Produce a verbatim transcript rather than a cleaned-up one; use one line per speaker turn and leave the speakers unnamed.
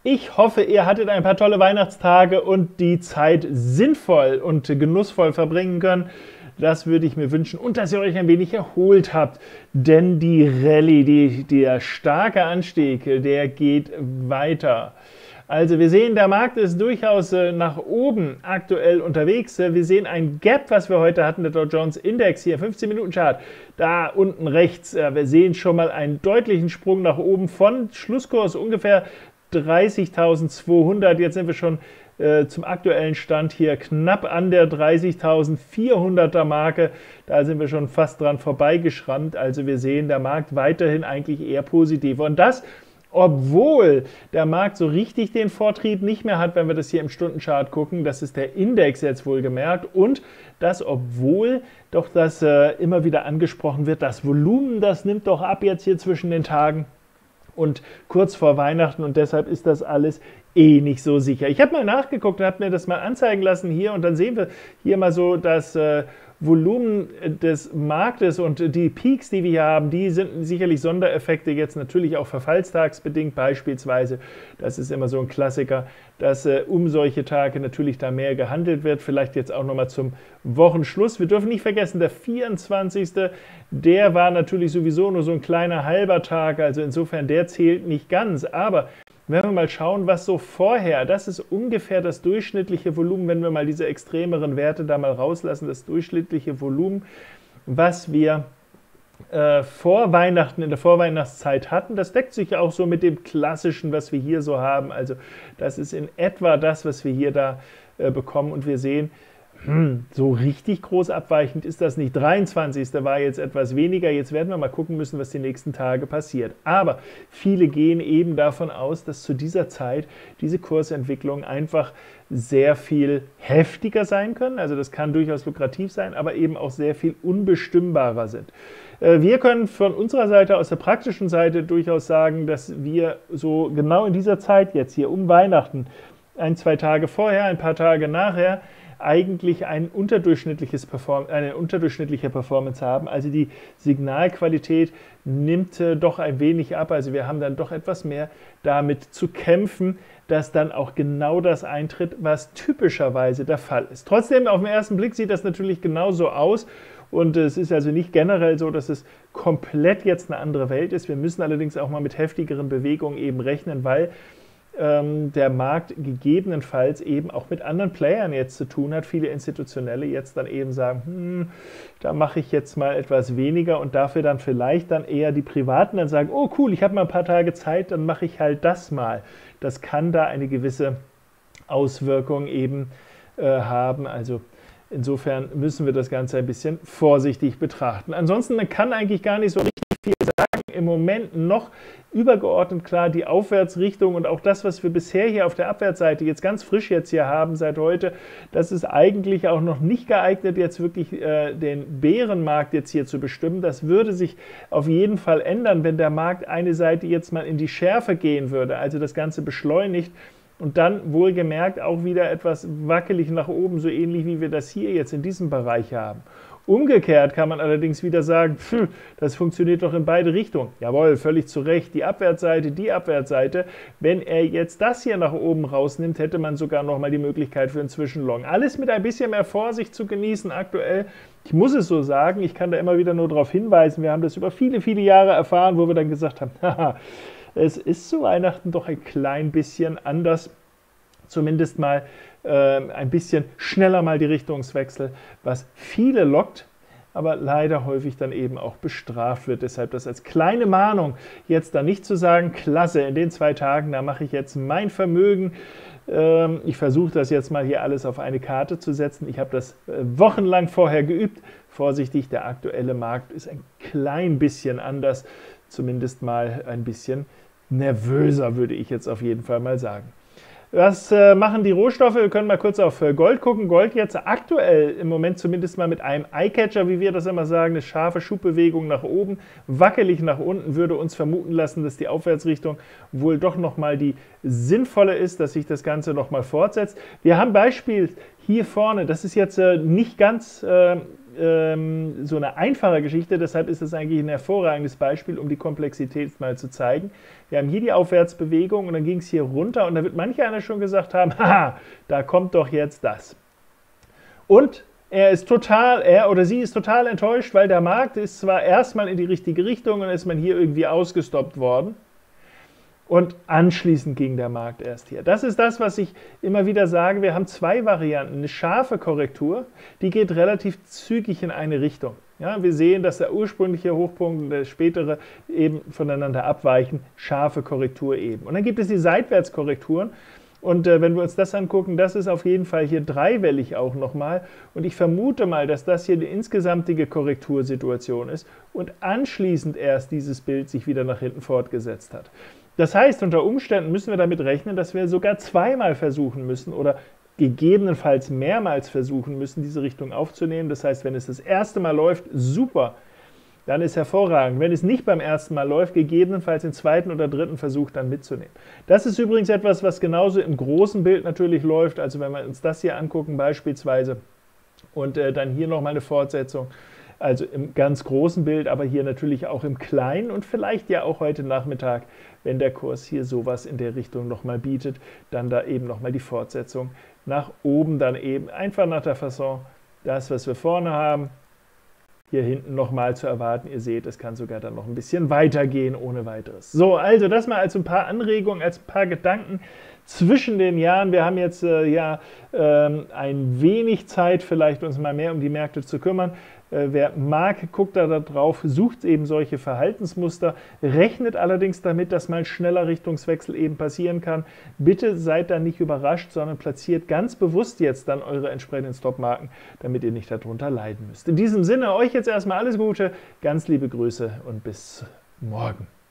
Ich hoffe, ihr hattet ein paar tolle Weihnachtstage und die Zeit sinnvoll und genussvoll verbringen können. Das würde ich mir wünschen und dass ihr euch ein wenig erholt habt, denn die Rallye, die, der starke Anstieg, der geht weiter. Also wir sehen, der Markt ist durchaus äh, nach oben aktuell unterwegs. Wir sehen ein Gap, was wir heute hatten, der Dow Jones Index hier, fünfzehn Minuten Chart, da unten rechts. Äh, wir sehen schon mal einen deutlichen Sprung nach oben von Schlusskurs ungefähr dreißigtausendzweihundert. Jetzt sind wir schon äh, zum aktuellen Stand hier knapp an der dreißigtausendvierhunderter Marke. Da sind wir schon fast dran vorbeigeschrammt. Also wir sehen, der Markt weiterhin eigentlich eher positiv. Und das, obwohl der Markt so richtig den Vortrieb nicht mehr hat, wenn wir das hier im Stundenchart gucken. Das ist der Index jetzt wohlgemerkt. Und das, obwohl doch das äh, immer wieder angesprochen wird, das Volumen, das nimmt doch ab jetzt hier zwischen den Tagen und kurz vor Weihnachten, und deshalb ist das alles eh nicht so sicher. Ich habe mal nachgeguckt und habe mir das mal anzeigen lassen hier, und dann sehen wir hier mal so das äh, Volumen des Marktes und die Peaks, die wir hier haben, die sind sicherlich Sondereffekte, jetzt natürlich auch verfallstagsbedingt beispielsweise. Das ist immer so ein Klassiker, dass äh, um solche Tage natürlich da mehr gehandelt wird. Vielleicht jetzt auch nochmal zum Wochenschluss. Wir dürfen nicht vergessen, der vierundzwanzigste der war natürlich sowieso nur so ein kleiner halber Tag, also insofern der zählt nicht ganz. Aber wenn wir mal schauen, was so vorher, das ist ungefähr das durchschnittliche Volumen, wenn wir mal diese extremeren Werte da mal rauslassen, das durchschnittliche Volumen, was wir äh, vor Weihnachten, in der Vorweihnachtszeit hatten. Das deckt sich auch so mit dem Klassischen, was wir hier so haben. Also das ist in etwa das, was wir hier da äh, bekommen, und wir sehen, Hm, so richtig groß abweichend ist das nicht. dreiundzwanzigste war jetzt etwas weniger. Jetzt werden wir mal gucken müssen, was die nächsten Tage passiert. Aber viele gehen eben davon aus, dass zu dieser Zeit diese Kursentwicklungen einfach sehr viel heftiger sein können. Also das kann durchaus lukrativ sein, aber eben auch sehr viel unbestimmbarer sind. Wir können von unserer Seite, aus der praktischen Seite, durchaus sagen, dass wir so genau in dieser Zeit jetzt hier um Weihnachten, ein, zwei Tage vorher, ein paar Tage nachher, eigentlich ein unterdurchschnittliches Perform eine unterdurchschnittliche Performance haben. Also die Signalqualität nimmt äh, doch ein wenig ab. Also wir haben dann doch etwas mehr damit zu kämpfen, dass dann auch genau das eintritt, was typischerweise der Fall ist. Trotzdem, auf den ersten Blick sieht das natürlich genauso aus. Und es ist also nicht generell so, dass es komplett jetzt eine andere Welt ist. Wir müssen allerdings auch mal mit heftigeren Bewegungen eben rechnen, weil der Markt gegebenenfalls eben auch mit anderen Playern jetzt zu tun hat. Viele Institutionelle jetzt dann eben sagen, hm, da mache ich jetzt mal etwas weniger, und dafür dann vielleicht dann eher die Privaten dann sagen, oh cool, ich habe mal ein paar Tage Zeit, dann mache ich halt das mal. Das kann da eine gewisse Auswirkung eben äh, haben. Also insofern müssen wir das Ganze ein bisschen vorsichtig betrachten. Ansonsten, man kann eigentlich gar nicht so richtig viel sagen. Im Moment noch übergeordnet klar die Aufwärtsrichtung und auch das, was wir bisher hier auf der Abwärtsseite jetzt ganz frisch jetzt hier haben seit heute, das ist eigentlich auch noch nicht geeignet, jetzt wirklich äh, den Bärenmarkt jetzt hier zu bestimmen. Das würde sich auf jeden Fall ändern, wenn der Markt eine Seite jetzt mal in die Schärfe gehen würde, also das Ganze beschleunigt und dann wohlgemerkt auch wieder etwas wackelig nach oben, so ähnlich wie wir das hier jetzt in diesem Bereich haben. Umgekehrt kann man allerdings wieder sagen, pf, das funktioniert doch in beide Richtungen. Jawohl, völlig zu Recht, die Abwärtsseite, die Abwärtsseite. Wenn er jetzt das hier nach oben rausnimmt, hätte man sogar nochmal die Möglichkeit für einen Zwischenlong. Alles mit ein bisschen mehr Vorsicht zu genießen aktuell. Ich muss es so sagen, ich kann da immer wieder nur darauf hinweisen, wir haben das über viele, viele Jahre erfahren, wo wir dann gesagt haben, haha, es ist zu Weihnachten doch ein klein bisschen anders. Zumindest mal äh, ein bisschen schneller mal die Richtungswechsel, was viele lockt, aber leider häufig dann eben auch bestraft wird. Deshalb das als kleine Mahnung, jetzt da nicht zu sagen, klasse, in den zwei Tagen, da mache ich jetzt mein Vermögen. Ähm, ich versuche das jetzt mal hier alles auf eine Karte zu setzen. Ich habe das äh, wochenlang vorher geübt. Vorsichtig, der aktuelle Markt ist ein klein bisschen anders, zumindest mal ein bisschen nervöser, würde ich jetzt auf jeden Fall mal sagen. Was äh, machen die Rohstoffe? Wir können mal kurz auf äh, Gold gucken. Gold jetzt aktuell im Moment zumindest mal mit einem Eyecatcher, wie wir das immer sagen, eine scharfe Schubbewegung nach oben, wackelig nach unten, würde uns vermuten lassen, dass die Aufwärtsrichtung wohl doch nochmal die sinnvolle ist, dass sich das Ganze nochmal fortsetzt. Wir haben Beispiel hier vorne, das ist jetzt äh, nicht ganz äh, ähm, so eine einfache Geschichte, deshalb ist das eigentlich ein hervorragendes Beispiel, um die Komplexität mal zu zeigen. Wir haben hier die Aufwärtsbewegung und dann ging es hier runter und da wird manch einer schon gesagt haben, haha, da kommt doch jetzt das. Und er ist total, er oder sie ist total enttäuscht, weil der Markt ist zwar erstmal in die richtige Richtung und ist man hier irgendwie ausgestoppt worden und anschließend ging der Markt erst hier. Das ist das, was ich immer wieder sage, wir haben zwei Varianten. Eine scharfe Korrektur, die geht relativ zügig in eine Richtung. Ja, wir sehen, dass der ursprüngliche Hochpunkt und der spätere eben voneinander abweichen, scharfe Korrektur eben. Und dann gibt es die Seitwärtskorrekturen. Und äh, wenn wir uns das angucken, das ist auf jeden Fall hier dreiwellig auch nochmal. Und ich vermute mal, dass das hier die insgesamtige Korrektursituation ist und anschließend erst dieses Bild sich wieder nach hinten fortgesetzt hat. Das heißt, unter Umständen müssen wir damit rechnen, dass wir sogar zweimal versuchen müssen oder gegebenenfalls mehrmals versuchen müssen, diese Richtung aufzunehmen. Das heißt, wenn es das erste Mal läuft, super. Dann ist hervorragend. Wenn es nicht beim ersten Mal läuft, gegebenenfalls den zweiten oder dritten Versuch dann mitzunehmen. Das ist übrigens etwas, was genauso im großen Bild natürlich läuft. Also wenn wir uns das hier angucken beispielsweise und äh, dann hier nochmal eine Fortsetzung, also im ganz großen Bild, aber hier natürlich auch im kleinen und vielleicht ja auch heute Nachmittag, wenn der Kurs hier sowas in der Richtung nochmal bietet, dann da eben nochmal die Fortsetzung nach oben, dann eben einfach nach der Fasson, das, was wir vorne haben, hier hinten nochmal zu erwarten. Ihr seht, es kann sogar dann noch ein bisschen weitergehen ohne weiteres. So, also das mal als ein paar Anregungen, als ein paar Gedanken zwischen den Jahren. Wir haben jetzt äh, ja ähm, ein wenig Zeit, vielleicht uns mal mehr um die Märkte zu kümmern. Äh, wer mag, guckt da drauf, sucht eben solche Verhaltensmuster, rechnet allerdings damit, dass mal ein schneller Richtungswechsel eben passieren kann. Bitte seid da nicht überrascht, sondern platziert ganz bewusst jetzt dann eure entsprechenden Stopmarken, damit ihr nicht darunter leiden müsst. In diesem Sinne, euch jetzt erstmal alles Gute, ganz liebe Grüße und bis morgen.